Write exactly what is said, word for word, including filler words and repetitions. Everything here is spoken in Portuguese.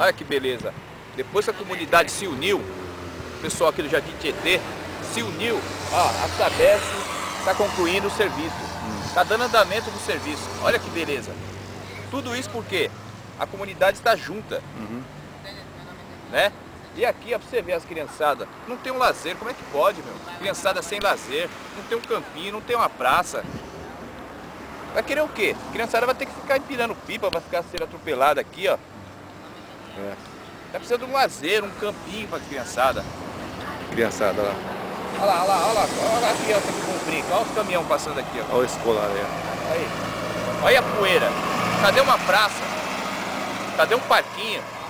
Olha que beleza. Depois que a comunidade se uniu, o pessoal aqui do Jardim Tietê se uniu, ó, a Sabesp está concluindo o serviço. Está dando andamento no serviço. Olha que beleza. Tudo isso porque a comunidade está junta. Uhum. Né? E aqui, ó, pra você ver as criançadas, não tem um lazer, como é que pode, meu? Criançada sem lazer, não tem um campinho, não tem uma praça. Vai querer o quê? A criançada vai ter que ficar empinando pipa, vai ficar sendo atropelada aqui, ó. É. Tá precisando de um lazer, um campinho pra criançada. Criançada lá. Olha lá, olha lá, olha lá, olha lá a criança aqui com o brinco, olha os caminhões passando aqui, ó. Olha o escolar aí. Aí. Olha a poeira. Cadê uma praça? Cadê um parquinho?